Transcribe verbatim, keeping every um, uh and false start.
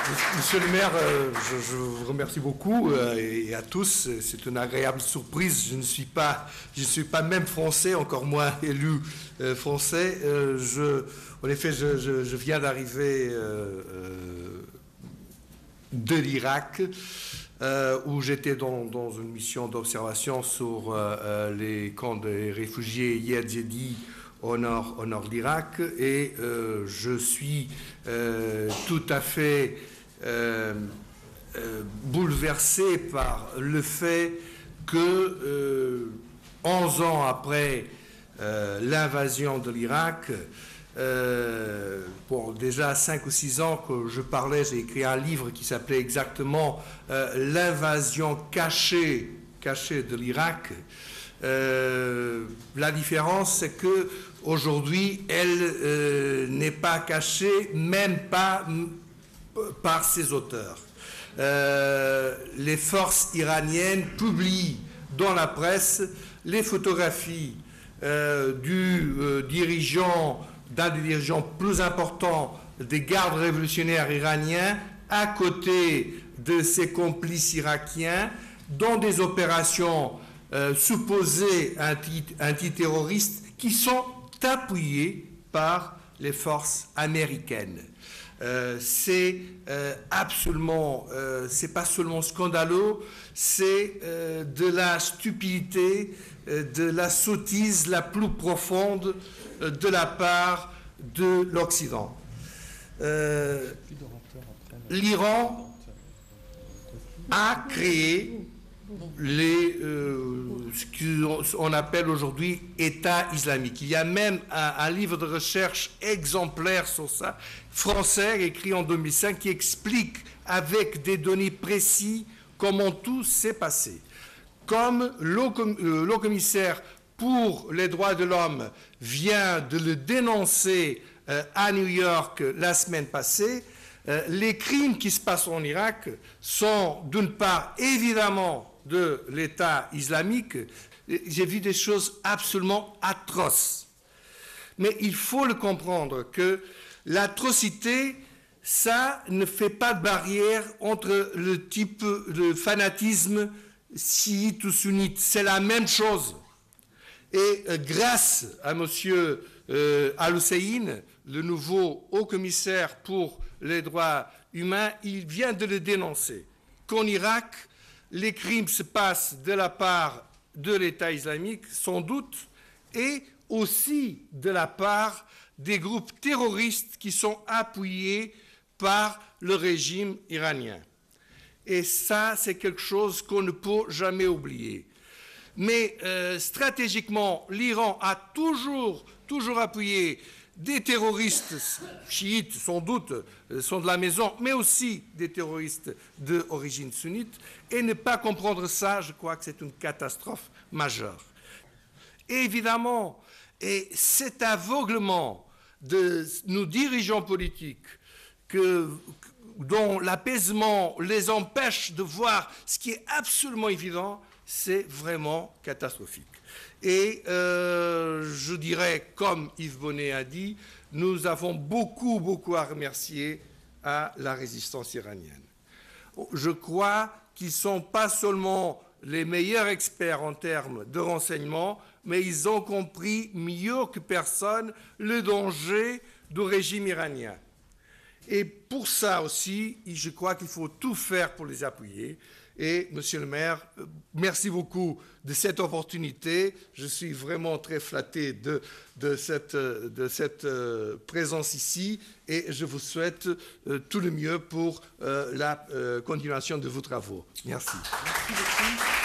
Monsieur le maire, euh, je, je vous remercie beaucoup euh, et, et à tous. C'est une agréable surprise. Je ne suis pas, je ne suis pas même français, encore moins élu euh, français. Euh, je, en effet, je, je, je viens d'arriver euh, euh, de l'Irak, euh, où j'étais dans, dans une mission d'observation sur euh, euh, les camps des réfugiés Yazidis au nord, au nord de l'Irak, et euh, je suis euh, tout à fait euh, euh, bouleversé par le fait que euh, onze ans après euh, l'invasion de l'Irak, euh, bon, déjà cinq ou six ans que je parlais, j'ai écrit un livre qui s'appelait exactement euh, l'invasion cachée, cachée de l'Irak. Euh, la différence, c'est que aujourd'hui, elle euh, n'est pas cachée, même pas par ses auteurs. Euh, les forces iraniennes publient dans la presse les photographies euh, du euh, dirigeant, d'un des dirigeants plus importants des gardes révolutionnaires iraniens, à côté de ses complices irakiens, dans des opérations Euh, supposés antiterroristes qui sont appuyés par les forces américaines. Euh, c'est euh, absolument, euh, c'est pas seulement scandaleux, c'est euh, de la stupidité, euh, de la sottise la plus profonde euh, de la part de l'Occident. Euh, L'Iran a créé Les, euh, ce qu'on appelle aujourd'hui État islamique. Il y a même un, un livre de recherche exemplaire sur ça, français, écrit en deux mille cinq, qui explique avec des données précises comment tout s'est passé. Comme le commissaire pour les droits de l'homme vient de le dénoncer euh, à New York la semaine passée, euh, les crimes qui se passent en Irak sont d'une part évidemment de l'État islamique. J'ai vu des choses absolument atroces. Mais il faut le comprendre que l'atrocité, ça ne fait pas de barrière entre le type de fanatisme chiite ou sunnite. C'est la même chose. Et euh, grâce à M. Euh, Al-Hussein, le nouveau haut-commissaire pour les droits humains, il vient de le dénoncer. Qu'en Irak, les crimes se passent de la part de l'État islamique, sans doute, et aussi de la part des groupes terroristes qui sont appuyés par le régime iranien. Et ça, c'est quelque chose qu'on ne peut jamais oublier. Mais euh, stratégiquement, l'Iran a toujours, toujours appuyé des terroristes chiites, sans doute, sont de la maison, mais aussi des terroristes d'origine sunnite. Et ne pas comprendre ça, je crois que c'est une catastrophe majeure. Et évidemment, et cet aveuglement de nos dirigeants politiques que, dont l'apaisement les empêche de voir ce qui est absolument évident, c'est vraiment catastrophique. Et euh, je dirais, comme Yves Bonnet a dit, nous avons beaucoup, beaucoup à remercier à la résistance iranienne. Je crois qu'ils ne sont pas seulement les meilleurs experts en termes de renseignement, mais ils ont compris mieux que personne le danger du régime iranien. Et pour ça aussi, je crois qu'il faut tout faire pour les appuyer. Et, Monsieur le maire, merci beaucoup de cette opportunité. Je suis vraiment très flatté de, de, cette, de cette euh, présence ici et je vous souhaite euh, tout le mieux pour euh, la euh, continuation de vos travaux. Merci. Merci beaucoup.